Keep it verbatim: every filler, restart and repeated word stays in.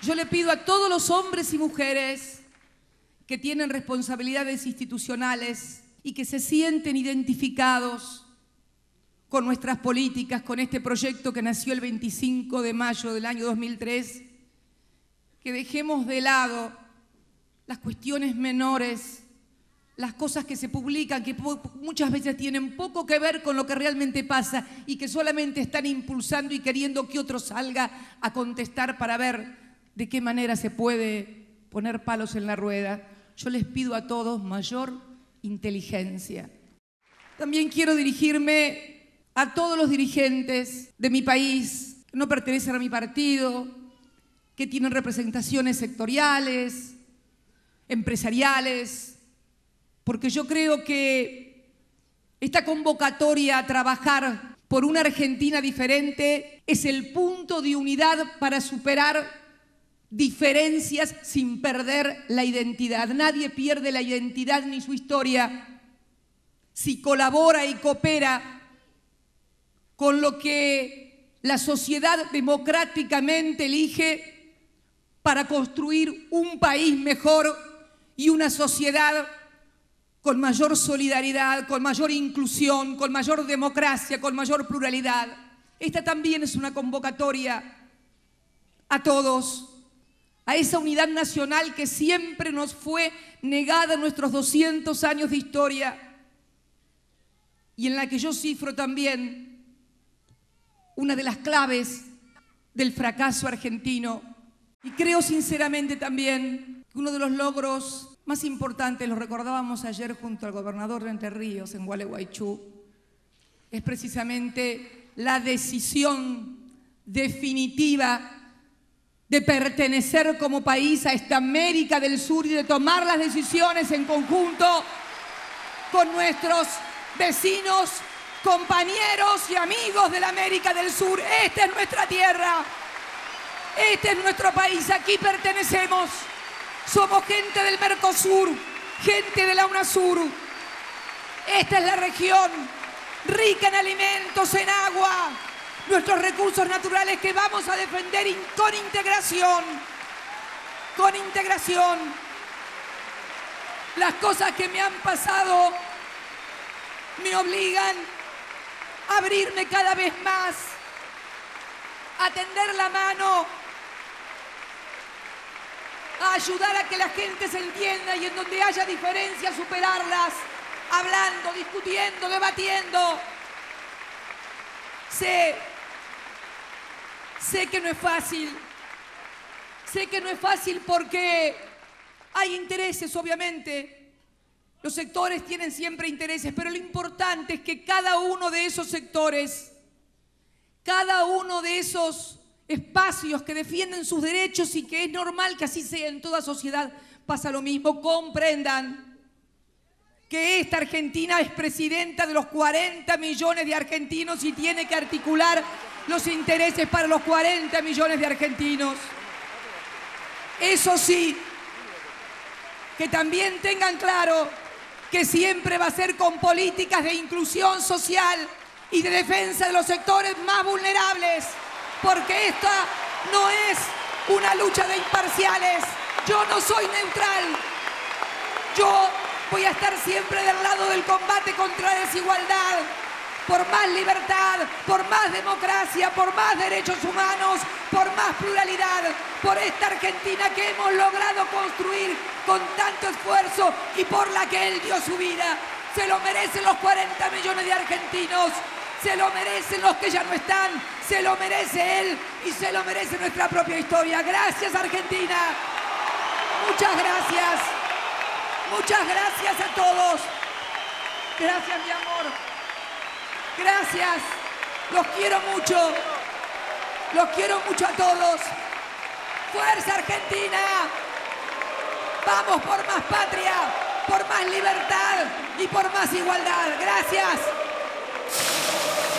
Yo le pido a todos los hombres y mujeres que tienen responsabilidades institucionales y que se sienten identificados con nuestras políticas, con este proyecto que nació el veinticinco de mayo del año dos mil tres, que dejemos de lado las cuestiones menores, las cosas que se publican, que muchas veces tienen poco que ver con lo que realmente pasa y que solamente están impulsando y queriendo que otro salga a contestar para ver de qué manera se puede poner palos en la rueda. Yo les pido a todos mayor inteligencia. También quiero dirigirme a todos los dirigentes de mi país, que no pertenecen a mi partido, que tienen representaciones sectoriales, empresariales, porque yo creo que esta convocatoria a trabajar por una Argentina diferente es el punto de unidad para superar diferencias sin perder la identidad. Nadie pierde la identidad ni su historia si colabora y coopera con lo que la sociedad democráticamente elige para construir un país mejor y una sociedad con mayor solidaridad, con mayor inclusión, con mayor democracia, con mayor pluralidad. Esta también es una convocatoria a todos, a esa unidad nacional que siempre nos fue negada en nuestros doscientos años de historia y en la que yo cifro también una de las claves del fracaso argentino. Y creo sinceramente también que uno de los logros más importante, lo recordábamos ayer junto al gobernador de Entre Ríos en Gualeguaychú, es precisamente la decisión definitiva de pertenecer como país a esta América del Sur y de tomar las decisiones en conjunto con nuestros vecinos, compañeros y amigos de la América del Sur. Esta es nuestra tierra, este es nuestro país, aquí pertenecemos. Somos gente del Mercosur, gente de la UNASUR. Esta es la región rica en alimentos, en agua, nuestros recursos naturales que vamos a defender in- con integración, con integración. Las cosas que me han pasado me obligan a abrirme cada vez más, a tender la mano, a ayudar a que la gente se entienda y en donde haya diferencias superarlas, hablando, discutiendo, debatiendo. Sé, sé que no es fácil, sé que no es fácil porque hay intereses, obviamente. Los sectores tienen siempre intereses, pero lo importante es que cada uno de esos sectores, cada uno de esos espacios que defienden sus derechos y que es normal que así sea en toda sociedad, pasa lo mismo, comprendan que esta Argentina es presidenta de los cuarenta millones de argentinos y tiene que articular los intereses para los cuarenta millones de argentinos. Eso sí, que también tengan claro que siempre va a ser con políticas de inclusión social y de defensa de los sectores más vulnerables, porque esta no es una lucha de imparciales. Yo no soy neutral. Yo voy a estar siempre del lado del combate contra la desigualdad, por más libertad, por más democracia, por más derechos humanos, por más pluralidad, por esta Argentina que hemos logrado construir con tanto esfuerzo y por la que él dio su vida. Se lo merecen los cuarenta millones de argentinos. Se lo merecen los que ya no están, se lo merece él y se lo merece nuestra propia historia. Gracias, Argentina. Muchas gracias. Muchas gracias a todos. Gracias, mi amor. Gracias. Los quiero mucho. Los quiero mucho a todos. ¡Fuerza, Argentina! Vamos por más patria, por más libertad y por más igualdad. Gracias.